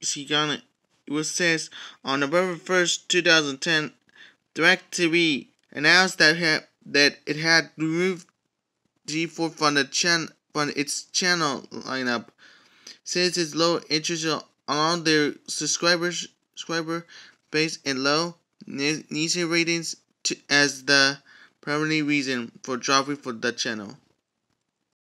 it was says on November 1st, 2010, Directv announced that it had removed G4 from its channel lineup since its low interest among their subscriber base and low Nielsen ratings as the primary reason for dropping for the channel.